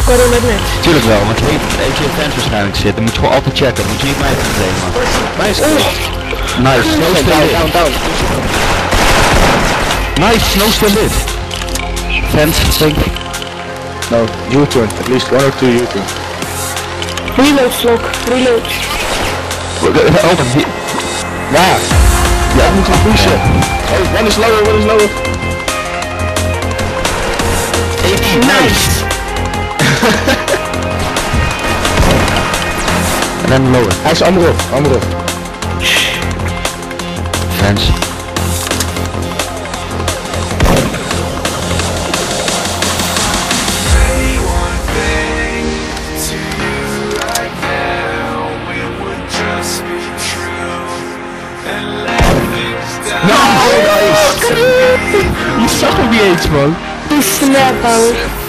scoren met niks. Tuurlijk wel, want heeft je fans waarschijnlijk zitten. Dan moet je gewoon altijd checken. Moet je niet mij probleem maken. Mij is Nice, no still lit. down. Nice, no still lit. Fans, think. No, U-turn. At least 1 or 2 U-turn. Reload vlog, reload. Open hier. Waar? Ja, we moeten pushen. Oh, one is lower. Nice. En dan lower. Hij is anderop. Fans. No, nice! Je zag hem niet eens, man. Die snap out.